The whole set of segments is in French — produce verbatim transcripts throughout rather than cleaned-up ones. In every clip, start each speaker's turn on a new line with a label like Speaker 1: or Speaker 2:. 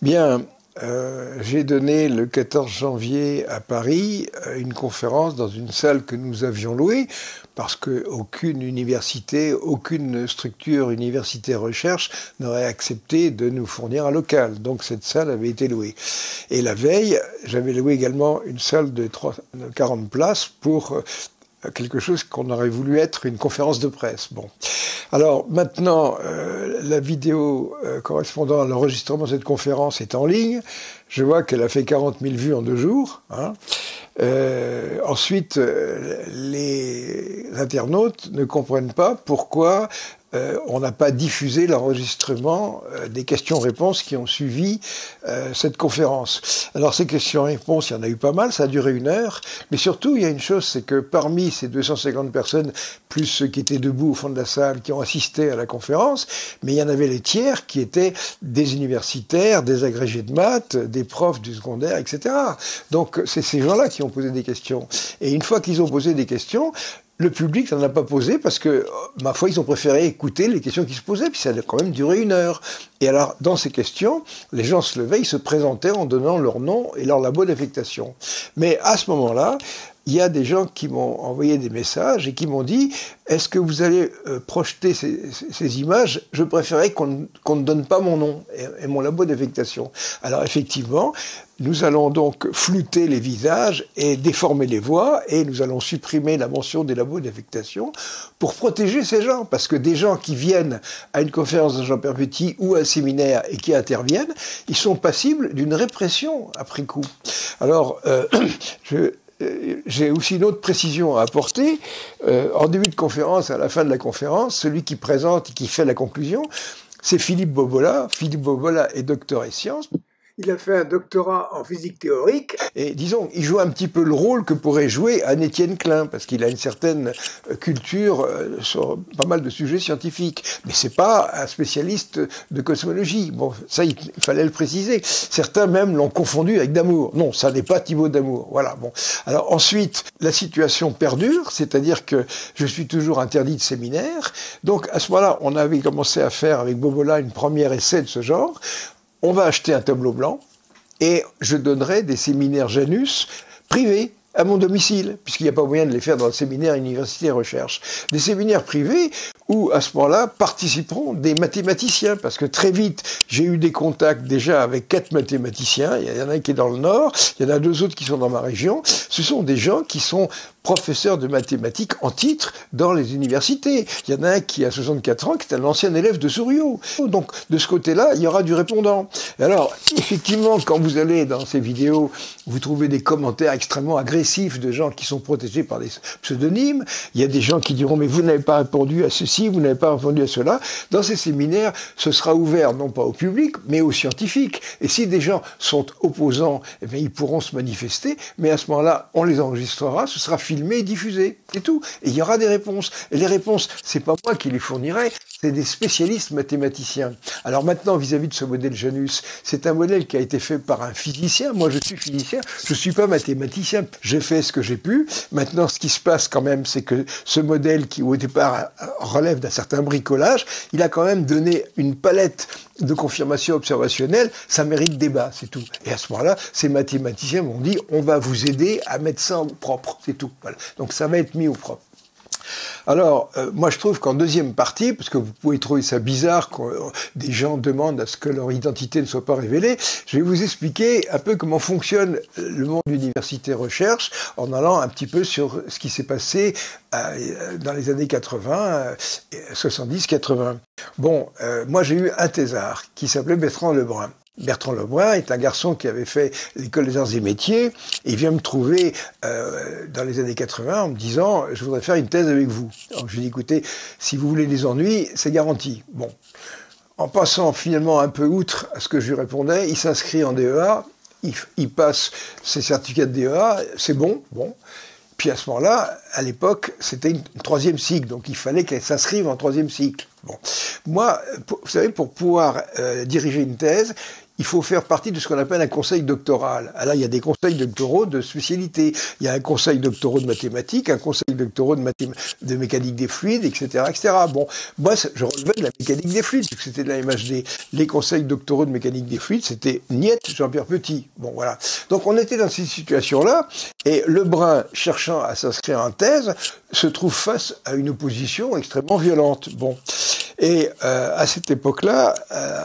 Speaker 1: Bien, euh, j'ai donné le quatorze janvier à Paris une conférence dans une salle que nous avions louée parce qu'aucune université, aucune structure universitaire recherche n'aurait accepté de nous fournir un local. Donc cette salle avait été louée. Et la veille, j'avais loué également une salle de quarante places pour quelque chose qu'on aurait voulu être une conférence de presse. Bon. Alors maintenant, euh, la vidéo euh, correspondant à l'enregistrement de cette conférence est en ligne. Je vois qu'elle a fait quarante mille vues en deux jours. Hein. Euh, ensuite, euh, les internautes ne comprennent pas pourquoi euh, on n'a pas diffusé l'enregistrement euh, des questions-réponses qui ont suivi euh, cette conférence. Alors ces questions-réponses, il y en a eu pas mal, ça a duré une heure, mais surtout il y a une chose, c'est que parmi ces deux cent cinquante personnes, plus ceux qui étaient debout au fond de la salle, qui ont assisté à la conférence, mais il y en avait les tiers qui étaient des universitaires, des agrégés de maths, des profs du secondaire, et cetera. Donc c'est ces gens-là qui ont posé des questions. Et une fois qu'ils ont posé des questions, le public n'en a pas posé parce que, ma foi, ils ont préféré écouter les questions qui se posaient, puis ça a quand même duré une heure. Et alors, dans ces questions, les gens se levaient, ils se présentaient en donnant leur nom et leur labo d'affectation. Mais à ce moment-là, il y a des gens qui m'ont envoyé des messages et qui m'ont dit « Est-ce que vous allez euh, projeter ces, ces, ces images ? Je préférais qu'on qu'on ne donne pas mon nom et, et mon labo d'affectation. » Alors effectivement, nous allons donc flouter les visages et déformer les voix et nous allons supprimer la mention des labos d'affectation pour protéger ces gens. Parce que des gens qui viennent à une conférence de Jean-Pierre Petit ou à un séminaire et qui interviennent, ils sont passibles d'une répression après coup. Alors, euh, je... J'ai aussi une autre précision à apporter. Euh, en début de conférence, à la fin de la conférence, celui qui présente et qui fait la conclusion, c'est Philippe Bobola. Philippe Bobola est docteur en sciences. Il a fait un doctorat en physique théorique et, disons, il joue un petit peu le rôle que pourrait jouer Anne-Étienne Klein, parce qu'il a une certaine culture sur pas mal de sujets scientifiques. Mais c'est pas un spécialiste de cosmologie. Bon, ça, il fallait le préciser. Certains même l'ont confondu avec Damour. Non, ça n'est pas Thibaut Damour. Voilà, bon. Alors ensuite, la situation perdure, c'est-à-dire que je suis toujours interdit de séminaire. Donc, à ce moment-là, on avait commencé à faire avec Bobola une première essai de ce genre. On va acheter un tableau blanc et je donnerai des séminaires Janus privés à mon domicile, puisqu'il n'y a pas moyen de les faire dans le séminaire Université Recherche. Des séminaires privés où, à ce moment-là, participeront des mathématiciens, parce que très vite, j'ai eu des contacts déjà avec quatre mathématiciens, il y en a un qui est dans le Nord, il y en a deux autres qui sont dans ma région, ce sont des gens qui sont professeurs de mathématiques en titre dans les universités. Il y en a un qui a soixante-quatre ans, qui est un ancien élève de Souriau. Donc, de ce côté-là, il y aura du répondant. Alors, effectivement, quand vous allez dans ces vidéos, vous trouvez des commentaires extrêmement agressifs de gens qui sont protégés par des pseudonymes. Il y a des gens qui diront, mais vous n'avez pas répondu à ceci, vous n'avez pas répondu à cela. Dans ces séminaires, ce sera ouvert non pas au public, mais aux scientifiques. Et si des gens sont opposants, eh bien, ils pourront se manifester, mais à ce moment-là, on les enregistrera, ce sera filmé et diffusé, c'est tout. Et il y aura des réponses. Et les réponses, c'est pas moi qui les fournirai, c'est des spécialistes mathématiciens. Alors maintenant, vis-à-vis de ce modèle Janus, c'est un modèle qui a été fait par un physicien. Moi, je suis physicien, je suis pas mathématicien. J'ai fait ce que j'ai pu. Maintenant, ce qui se passe quand même, c'est que ce modèle qui, au départ, relève d'un certain bricolage, il a quand même donné une palette de confirmation observationnelle, ça mérite débat, c'est tout. Et à ce moment-là, ces mathématiciens m'ont dit, on va vous aider à mettre ça au propre, c'est tout. Voilà. Donc ça va être mis au propre. Alors, euh, moi je trouve qu'en deuxième partie, parce que vous pouvez trouver ça bizarre quand euh, des gens demandent à ce que leur identité ne soit pas révélée, je vais vous expliquer un peu comment fonctionne le monde université recherche en allant un petit peu sur ce qui s'est passé euh, dans les années quatre-vingts, euh, soixante-dix quatre-vingts. Bon, euh, moi j'ai eu un thésard qui s'appelait Bertrand Lebrun. Bertrand Lebrun est un garçon qui avait fait l'école des arts et métiers et il vient me trouver euh, dans les années quatre-vingts en me disant « je voudrais faire une thèse avec vous ». Alors je lui ai dit « écoutez, si vous voulez des ennuis, c'est garanti ». Bon, en passant finalement un peu outre à ce que je lui répondais, il s'inscrit en D E A, il, il passe ses certificats de D E A, c'est bon, bon. Puis à ce moment-là, à l'époque, c'était une, une troisième cycle, donc il fallait qu'elle s'inscrive en troisième cycle. Bon, moi, pour, vous savez, pour pouvoir euh, diriger une thèse, il faut faire partie de ce qu'on appelle un conseil doctoral. Alors, il y a des conseils doctoraux de spécialité. Il y a un conseil doctoral de mathématiques, un conseil doctoral de, mathém- de mécanique des fluides, et cetera, et cetera. Bon, moi, je relevais de la mécanique des fluides, puisque c'était de la M H D. Les conseils doctoraux de mécanique des fluides, c'était Niette, Jean-Pierre Petit. Bon, voilà. Donc, on était dans cette situation-là, et Lebrun, cherchant à s'inscrire en thèse, se trouve face à une opposition extrêmement violente. Bon. Et euh, à cette époque-là, euh,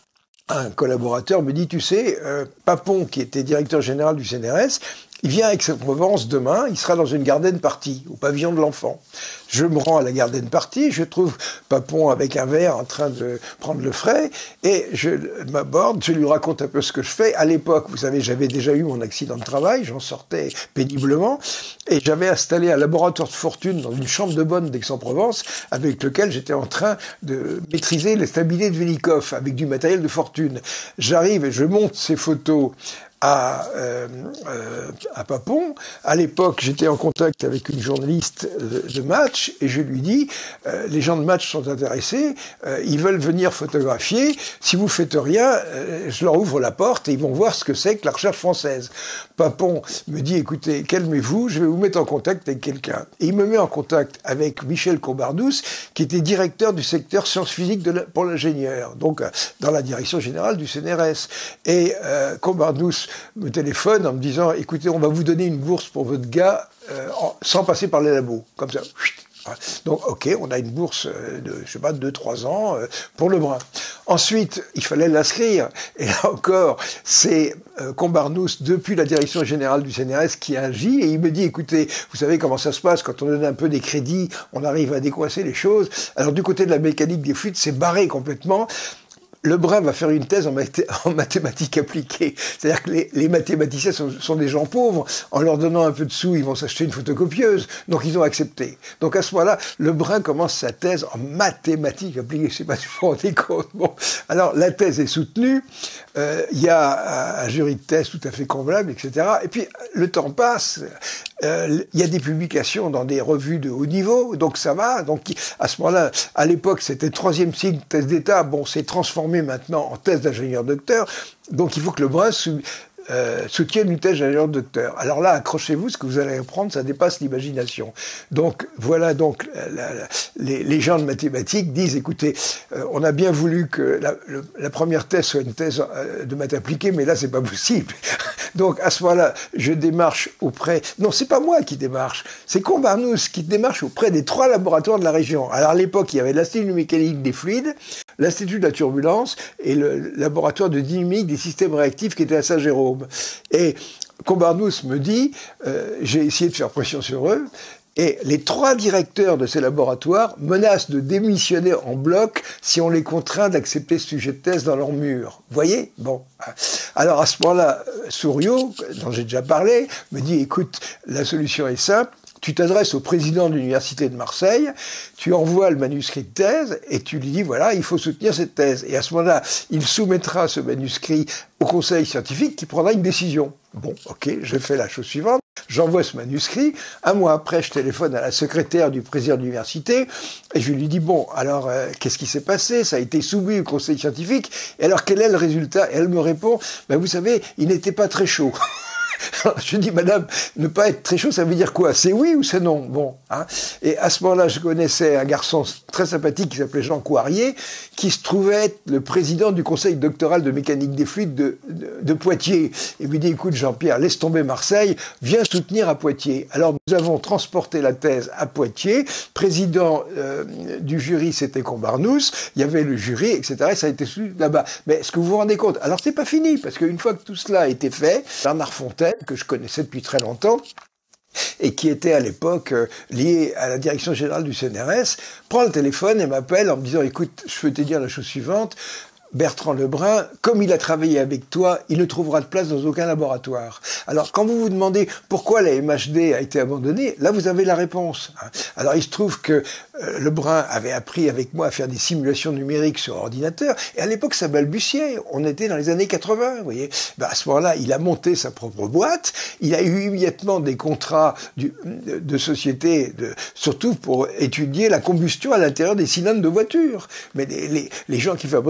Speaker 1: un collaborateur me dit, tu sais, euh, Papon, qui était directeur général du C N R S, il vient à Aix-en-Provence demain, il sera dans une garden party, au pavillon de l'enfant. Je me rends à la garden party, je trouve Papon avec un verre en train de prendre le frais, et je m'aborde, je lui raconte un peu ce que je fais. À l'époque, vous savez, j'avais déjà eu mon accident de travail, j'en sortais péniblement, et j'avais installé un laboratoire de fortune dans une chambre de bonne d'Aix-en-Provence, avec lequel j'étais en train de maîtriser les stabilités de Vénikoff, avec du matériel de fortune. J'arrive et je monte ces photos à, euh, euh, à Papon. À l'époque, j'étais en contact avec une journaliste de, de Match et je lui dis euh, les gens de Match sont intéressés, euh, ils veulent venir photographier. Si vous faites rien, euh, je leur ouvre la porte et ils vont voir ce que c'est que la recherche française. Papon me dit écoutez, calmez-vous, je vais vous mettre en contact avec quelqu'un. Et il me met en contact avec Michel Combardous, qui était directeur du secteur sciences physiques de la, pour l'ingénieur, donc euh, dans la direction générale du C N R S. Et euh, Combardous me téléphone en me disant écoutez, on va vous donner une bourse pour votre gars euh, en, sans passer par les labos, comme ça. Donc, ok, on a une bourse de, je sais pas, de deux trois ans euh, pour Lebrun. Ensuite, il fallait l'inscrire. Et là encore, c'est euh, Combardous, depuis la direction générale du C N R S, qui agit. Et il me dit, écoutez, vous savez comment ça se passe, quand on donne un peu des crédits, on arrive à décoincer les choses. Alors, du côté de la mécanique des fluides, c'est barré complètement. Lebrun va faire une thèse en, mathé en mathématiques appliquées. C'est-à-dire que les, les mathématiciens sont, sont des gens pauvres. En leur donnant un peu de sous, ils vont s'acheter une photocopieuse. Donc, ils ont accepté. Donc, à ce moment-là, Lebrun commence sa thèse en mathématiques appliquées. Je ne sais pas si vous vous rendez compte. Bon. Alors, la thèse est soutenue. Euh, il y a un jury de thèse tout à fait convenable, et cetera. Et puis, le temps passe. Euh, il y a des publications dans des revues de haut niveau. Donc, ça va. Donc, à ce moment-là, à l'époque, c'était troisième cycle, thèse d'État. Bon, c'est transformé maintenant en thèse d'ingénieur-docteur, donc il faut que Lebrun sou, euh, soutienne une thèse d'ingénieur-docteur. Alors là, accrochez-vous, ce que vous allez apprendre, ça dépasse l'imagination. Donc voilà, donc la, la, les, les gens de mathématiques disent, écoutez, euh, on a bien voulu que la, le, la première thèse soit une thèse euh, de maths appliquée, mais là, c'est pas possible. Donc à ce moment-là, je démarche auprès... Non, c'est pas moi qui démarche, c'est Combardous qui démarche auprès des trois laboratoires de la région. Alors à l'époque, il y avait l'Institut de mécanique des fluides, l'Institut de la turbulence et le laboratoire de dynamique des systèmes réactifs qui était à Saint-Jérôme. Et Combardous me dit, euh, j'ai essayé de faire pression sur eux, et les trois directeurs de ces laboratoires menacent de démissionner en bloc si on les contraint d'accepter ce sujet de thèse dans leur mur. Vous voyez ? Bon. Alors à ce moment-là, Souriau, dont j'ai déjà parlé, me dit, écoute, la solution est simple. Tu t'adresses au président de l'université de Marseille, tu envoies le manuscrit de thèse et tu lui dis, voilà, il faut soutenir cette thèse. Et à ce moment-là, il soumettra ce manuscrit au conseil scientifique qui prendra une décision. Bon, ok, je fais la chose suivante. J'envoie ce manuscrit. Un mois après, je téléphone à la secrétaire du président de l'université et je lui dis, bon, alors, euh, qu'est-ce qui s'est passé? Ça a été soumis au conseil scientifique. Et alors, quel est le résultat? Et elle me répond, ben, vous savez, il n'était pas très chaud. Je dis, madame, ne pas être très chaud, ça veut dire quoi? C'est oui ou c'est non? Bon, hein. Et à ce moment-là, je connaissais un garçon très sympathique qui s'appelait Jean Couarier, qui se trouvait être le président du conseil doctoral de mécanique des fluides de, de, de Poitiers. Et il me dit, écoute Jean-Pierre, laisse tomber Marseille, viens soutenir à Poitiers. Alors nous avons transporté la thèse à Poitiers, président euh, du jury c'était Combardous, il y avait le jury, et cetera. Et ça a été soutenu là-bas. Mais est-ce que vous vous rendez compte? Alors c'est pas fini, parce qu'une fois que tout cela a été fait, Bernard Fontaine, que je connaissais depuis très longtemps, et qui était à l'époque euh, lié à la direction générale du C N R S, prend le téléphone et m'appelle en me disant, écoute, je peux te dire la chose suivante, Bertrand Lebrun, comme il a travaillé avec toi, il ne trouvera de place dans aucun laboratoire. Alors, quand vous vous demandez pourquoi la M H D a été abandonnée, là, vous avez la réponse. Alors, il se trouve que euh, Lebrun avait appris avec moi à faire des simulations numériques sur ordinateur, et à l'époque, ça balbutiait. On était dans les années quatre-vingts, vous voyez. Ben, à ce moment-là, il a monté sa propre boîte, il a eu immédiatement des contrats du, de, de société, de, surtout pour étudier la combustion à l'intérieur des cylindres de voitures. Mais les, les, les gens qui fabriquaient les bagnoles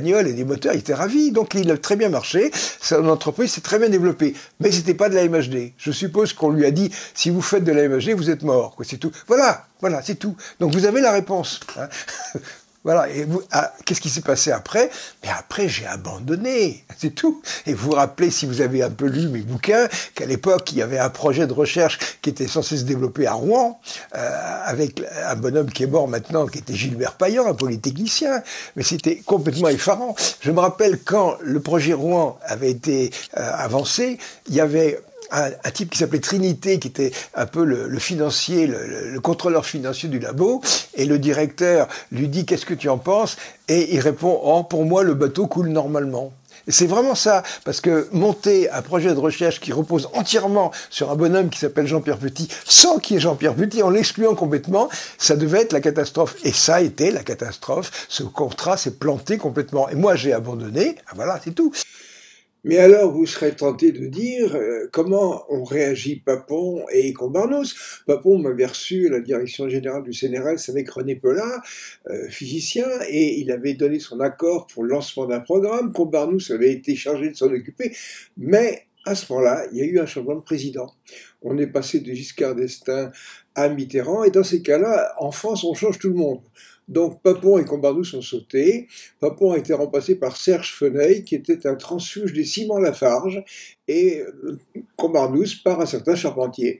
Speaker 1: bagnoles et des moteurs, il était ravi. Donc il a très bien marché, son entreprise s'est très bien développée. Mais c'était pas de la M H D. Je suppose qu'on lui a dit, si vous faites de la M H D, vous êtes mort. C'est tout. Voilà, voilà, c'est tout. Donc vous avez la réponse. Hein. Voilà, et vous, ah, qu'est-ce qui s'est passé après? Mais après, j'ai abandonné, c'est tout. Et vous vous rappelez, si vous avez un peu lu mes bouquins, qu'à l'époque, il y avait un projet de recherche qui était censé se développer à Rouen, euh, avec un bonhomme qui est mort maintenant, qui était Gilbert Payan, un polytechnicien. Mais c'était complètement effarant. Je me rappelle quand le projet Rouen avait été euh, avancé, il y avait Un, un type qui s'appelait Trinité, qui était un peu le, le financier, le, le, le contrôleur financier du labo, et le directeur lui dit « Qu'est-ce que tu en penses ?» Et il répond « Oh, pour moi, le bateau coule normalement. » Et c'est vraiment ça, parce que monter un projet de recherche qui repose entièrement sur un bonhomme qui s'appelle Jean-Pierre Petit, sans qu'il y ait Jean-Pierre Petit, en l'excluant complètement, ça devait être la catastrophe. Et ça a été la catastrophe. Ce contrat s'est planté complètement. Et moi, j'ai abandonné. Voilà, c'est tout.
Speaker 2: Mais alors, vous serez tenté de dire euh, comment ont réagi Papon et Combarnous. Papon m'avait reçu à la direction générale du C N R S avec René Pelat, euh, physicien, et il avait donné son accord pour le lancement d'un programme. Combarnous avait été chargé de s'en occuper, mais à ce moment-là, il y a eu un changement de président. On est passé de Giscard d'Estaing à Mitterrand, et dans ces cas-là, en France, on change tout le monde. Donc Papon et Combarnous ont sauté. Papon a été remplacé par Serge Feneuil, qui était un transfuge des Ciments Lafarge, et Combarnous par un certain Charpentier.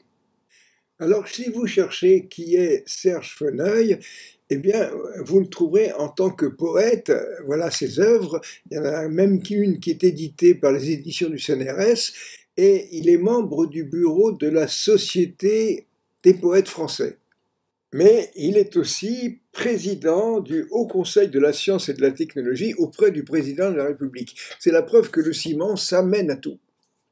Speaker 2: Alors si vous cherchez qui est Serge Feneuil, eh bien, vous le trouverez en tant que poète. Voilà ses œuvres. Il y en a même une qui est éditée par les éditions du C N R S, et il est membre du bureau de la Société des poètes français. Mais il est aussi président du Haut Conseil de la science et de la technologie auprès du président de la République. C'est la preuve que le ciment, ça mène à tout.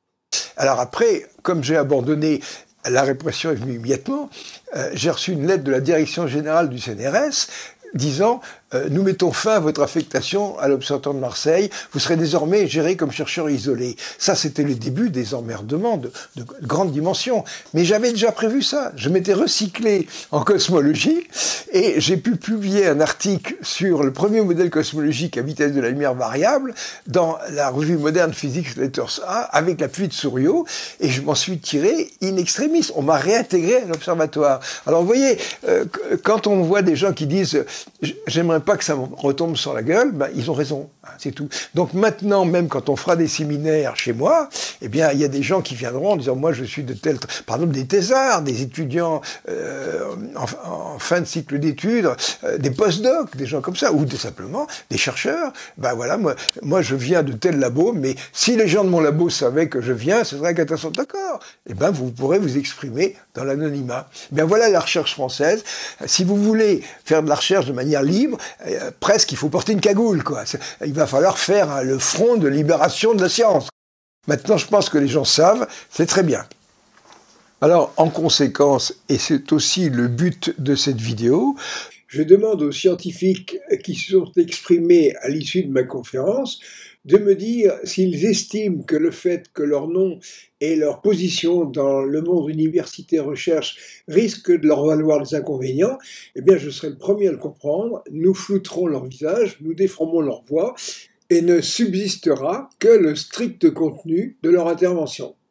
Speaker 1: Alors après, comme j'ai abandonné, la répression est venue immédiatement, euh, j'ai reçu une lettre de la direction générale du C N R S disant euh, « Nous mettons fin à votre affectation à l'Observatoire de Marseille, vous serez désormais géré comme chercheur isolé. » Ça, c'était le début des emmerdements de, de grande dimension. Mais j'avais déjà prévu ça. Je m'étais recyclé en cosmologie et j'ai pu publier un article sur le premier modèle cosmologique à vitesse de la lumière variable dans la revue Modern Physics Letters A avec l'appui de Souriau, et je m'en suis tiré in extremis. On m'a réintégré à l'Observatoire. Alors vous voyez, euh, quand on voit des gens qui disent « J'aimerais pas que ça me retombe sur la gueule », ben, ils ont raison, hein, c'est tout. Donc maintenant, même quand on fera des séminaires chez moi, eh bien, il y a des gens qui viendront en disant « Moi, je suis de tel... » Par exemple, des thésards, des étudiants euh, en, en fin de cycle d'études, euh, des post-docs, des gens comme ça, ou des, simplement des chercheurs. Ben voilà, moi, moi, je viens de tel labo, mais si les gens de mon labo savaient que je viens, ce serait un catastrophe. D'accord. Eh ben, vous pourrez vous exprimer dans l'anonymat. Eh bien, voilà la recherche française. Si vous voulez faire de la recherche de manière libre, euh, presque il faut porter une cagoule, quoi. Il va falloir faire hein, le front de libération de la science. Maintenant, je pense que les gens savent, c'est très bien. Alors, en conséquence, et c'est aussi le but de cette vidéo,
Speaker 2: je demande aux scientifiques qui se sont exprimés à l'issue de ma conférence de me dire s'ils estiment que le fait que leur nom et leur position dans le monde universitaire-recherche risquent de leur valoir des inconvénients. Eh bien, je serai le premier à le comprendre. Nous flouterons leur visage, nous déformons leur voix, et ne subsistera que le strict contenu de leur intervention.